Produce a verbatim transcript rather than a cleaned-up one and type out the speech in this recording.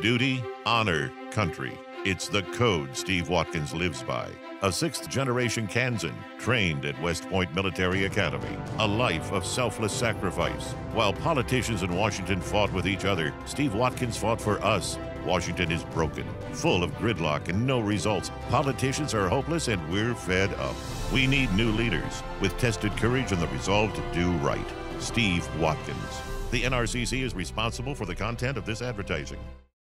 Duty, honor, country. It's the code Steve Watkins lives by. A sixth-generation Kansan, trained at West Point Military Academy. A life of selfless sacrifice. While politicians in Washington fought with each other, Steve Watkins fought for us. Washington is broken, full of gridlock and no results. Politicians are hopeless and we're fed up. We need new leaders with tested courage and the resolve to do right. Steve Watkins. The N R C C is responsible for the content of this advertising.